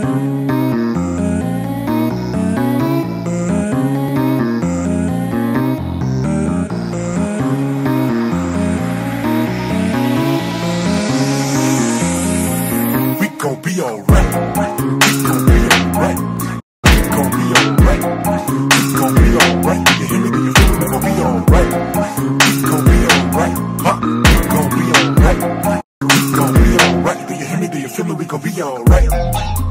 gon' be alright. We gon' be alright. We gon' be alright. We gon' be alright. You hear me? Do you feel me? We gon' be alright. We gon' be alright. Huh? We gon' be alright. We gon' be alright. Do you hear me? Do you feel me? We gon' be alright.